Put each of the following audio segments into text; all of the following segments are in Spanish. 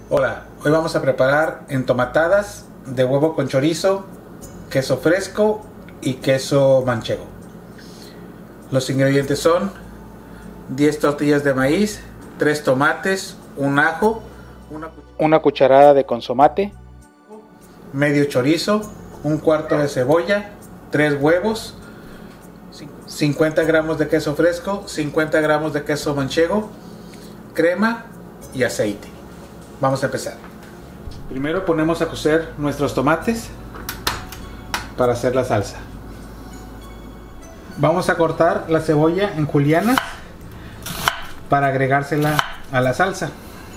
Hola, hoy vamos a preparar entomatadas de huevo con chorizo, queso fresco y queso manchego. Los ingredientes son 10 tortillas de maíz, 3 tomates, un ajo, una cucharada de consomate, medio chorizo, un cuarto de cebolla, 3 huevos, 50 gramos de queso fresco, 50 gramos de queso manchego, crema y aceite. Vamos a empezar. Primero ponemos a cocer nuestros tomates para hacer la salsa. Vamos a cortar la cebolla en julianas para agregársela a la salsa.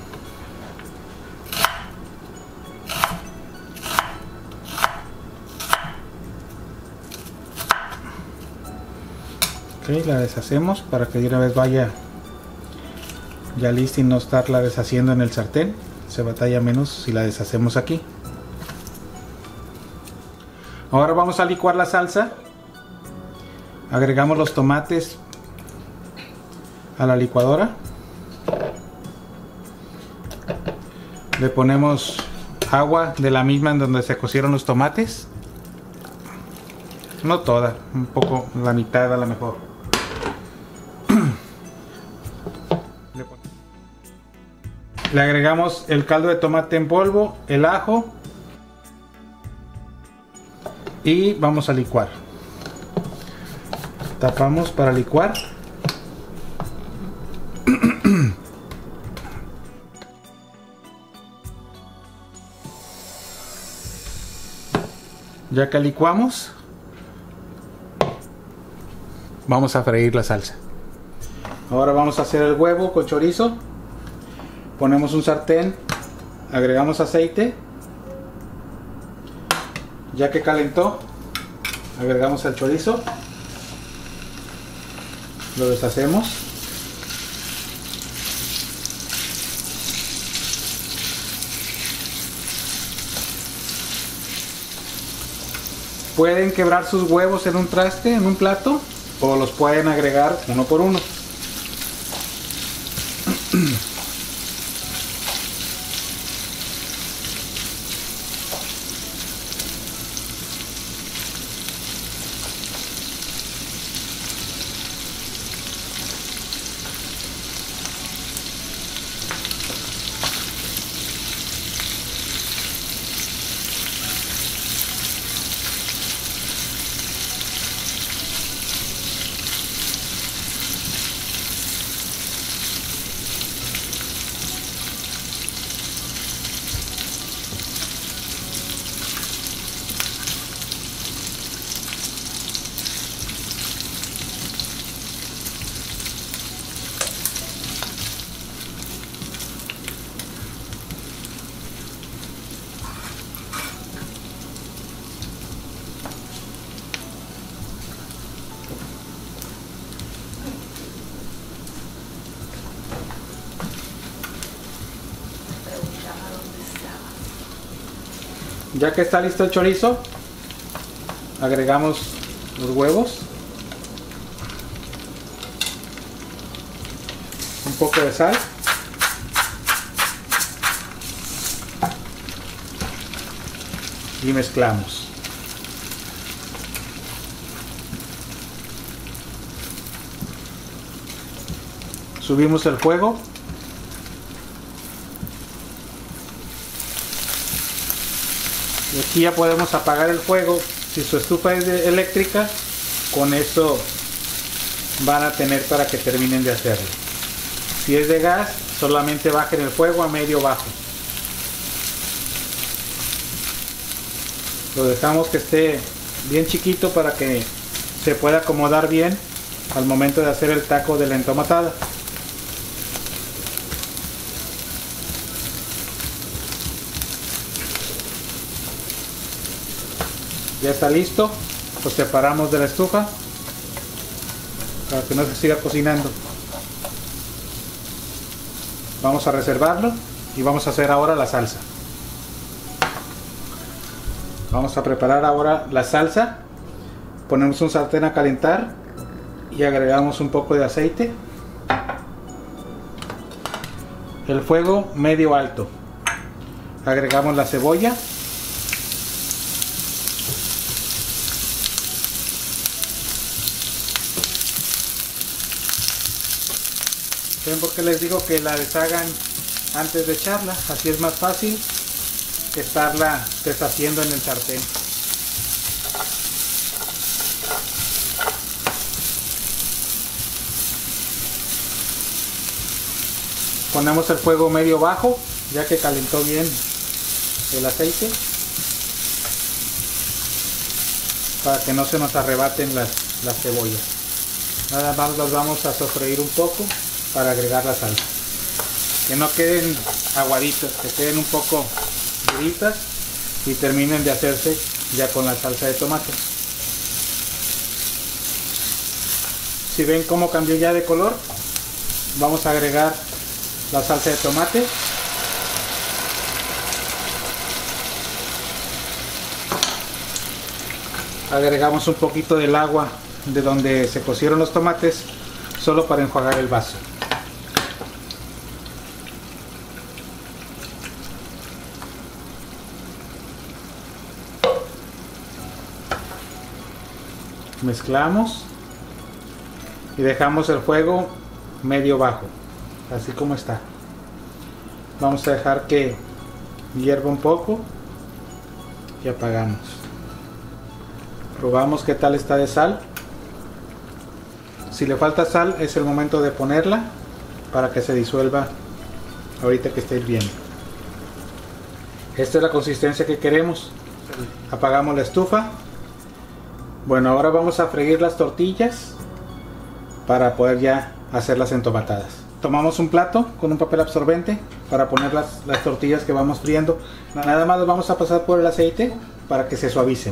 Ok, la deshacemos para que de una vez vaya ya lista y no estarla deshaciendo en el sartén. Se batalla menos si la deshacemos aquí. Ahora vamos a licuar la salsa. Agregamos los tomates a la licuadora. Le ponemos agua de la misma en donde se cocieron los tomates. No toda, un poco, la mitad a lo mejor. Le agregamos el caldo de tomate en polvo, el ajo y vamos a licuar. Tapamos para licuar. Ya que licuamos, vamos a freír la salsa. Ahora vamos a hacer el huevo con chorizo. Ponemos un sartén, agregamos aceite, ya que calentó, agregamos el chorizo, lo deshacemos, pueden quebrar sus huevos en un traste, en un plato, o los pueden agregar uno por uno. Ya que está listo el chorizo, agregamos los huevos, un poco de sal y mezclamos. Subimos el fuego. Y aquí ya podemos apagar el fuego. Si su estufa es eléctrica, con eso van a tener para que terminen de hacerlo. Si es de gas, solamente bajen el fuego a medio bajo. Lo dejamos que esté bien chiquito para que se pueda acomodar bien al momento de hacer el taco de la entomatada. Ya está listo, lo separamos de la estufa para que no se siga cocinando. Vamos a reservarlo y vamos a hacer ahora la salsa. Vamos a preparar ahora la salsa. Ponemos un sartén a calentar y agregamos un poco de aceite. El fuego medio alto. Agregamos la cebolla. ¿Ven por qué les digo que la deshagan antes de echarla? Así es más fácil que estarla deshaciendo en el sartén. Ponemos el fuego medio bajo, ya que calentó bien el aceite, para que no se nos arrebaten las cebollas. Nada más las vamos a sofreír un poco para agregar la salsa. Que no queden aguaditas, que queden un poco duritas y terminen de hacerse ya con la salsa de tomate. Si ven cómo cambió ya de color, vamos a agregar la salsa de tomate. Agregamos un poquito del agua de donde se cocieron los tomates, solo para enjuagar el vaso. Mezclamos y dejamos el fuego medio bajo, así como está. Vamos a dejar que hierva un poco y apagamos. Probamos qué tal está de sal. Si le falta sal, es el momento de ponerla para que se disuelva ahorita que esté hirviendo. Esta es la consistencia que queremos. Apagamos la estufa. Bueno, ahora vamos a freír las tortillas para poder ya hacerlas entomatadas. Tomamos un plato con un papel absorbente para poner las tortillas que vamos friendo. Nada más las vamos a pasar por el aceite para que se suavicen.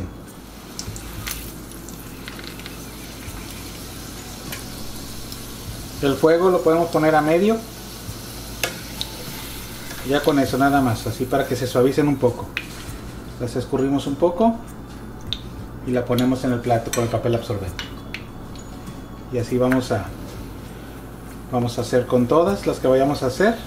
El fuego lo podemos poner a medio. Ya con eso nada más, así para que se suavicen un poco. Las escurrimos un poco y la ponemos en el plato con el papel absorbente. Y así vamos a hacer con todas las que vayamos a hacer.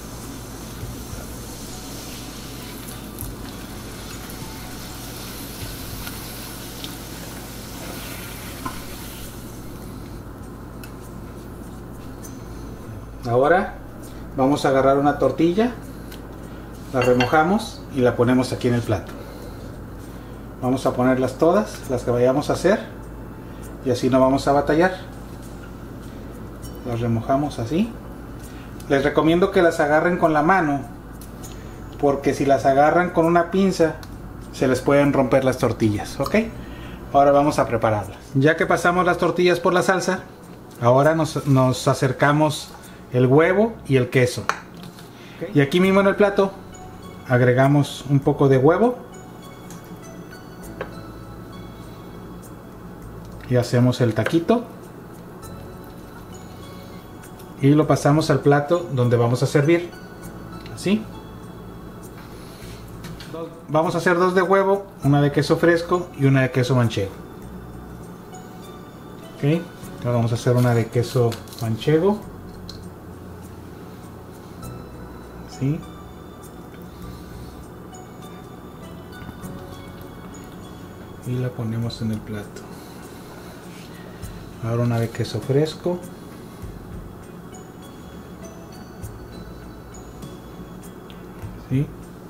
Ahora vamos a agarrar una tortilla, la remojamos y la ponemos aquí en el plato. Vamos a ponerlas todas, las que vayamos a hacer, y así no vamos a batallar. Las remojamos así. Les recomiendo que las agarren con la mano, porque si las agarran con una pinza se les pueden romper las tortillas, ¿ok? Ahora vamos a prepararlas. Ya que pasamos las tortillas por la salsa, ahora nos acercamos el huevo y el queso. Y aquí mismo en el plato agregamos un poco de huevo y hacemos el taquito y lo pasamos al plato donde vamos a servir, así. Vamos a hacer dos de huevo, una de queso fresco y una de queso manchego. Ok, ahora vamos a hacer una de queso manchego, así. Y la ponemos en el plato. Ahora una de queso fresco. ¿Sí?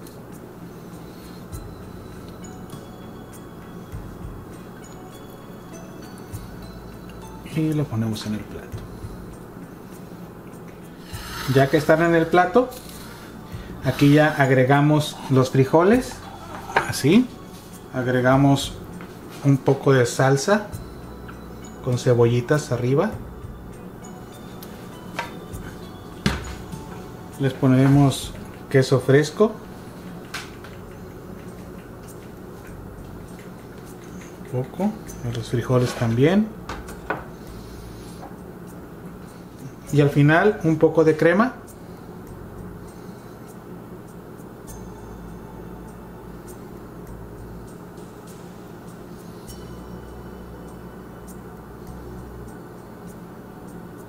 Y lo ponemos en el plato. Ya que están en el plato, aquí ya agregamos los frijoles, así. Agregamos un poco de salsa con cebollitas arriba. Les ponemos queso fresco, un poco, los frijoles también, y al final un poco de crema.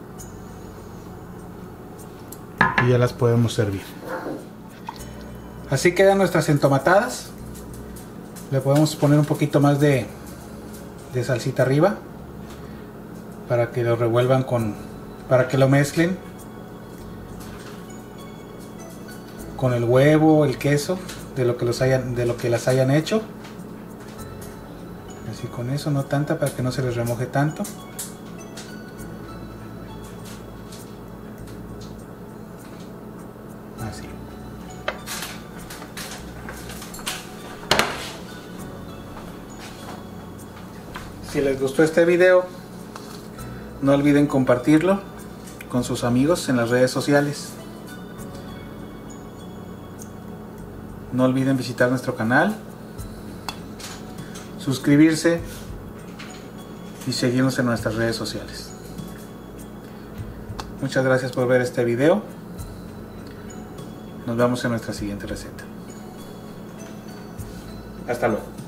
Y ya las podemos servir. Así quedan nuestras entomatadas. Le podemos poner un poquito más de salsita arriba para que lo revuelvan para que lo mezclen con el huevo, el queso, de lo que las hayan hecho. Así con eso, no tanta, para que no se les remoje tanto. Así. Si les gustó este video, no olviden compartirlo con sus amigos en las redes sociales. No olviden visitar nuestro canal, suscribirse y seguirnos en nuestras redes sociales. Muchas gracias por ver este video. Nos vemos en nuestra siguiente receta. Hasta luego.